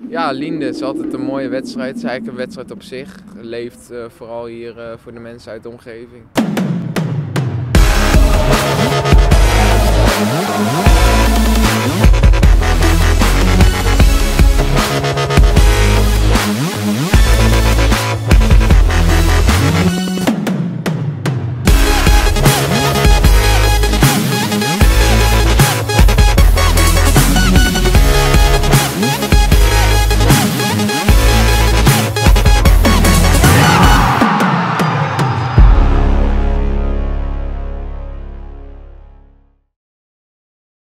Ja, Liende is altijd een mooie wedstrijd. Het is eigenlijk een wedstrijd op zich. Leeft vooral hier voor de mensen uit de omgeving.